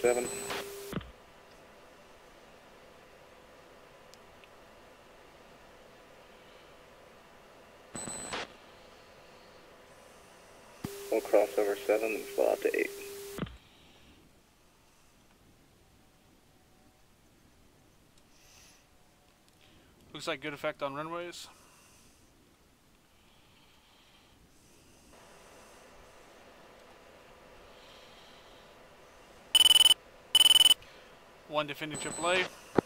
7. We'll cross over 7 and fall out to 8. Looks like good effect on runways. One defending AAA.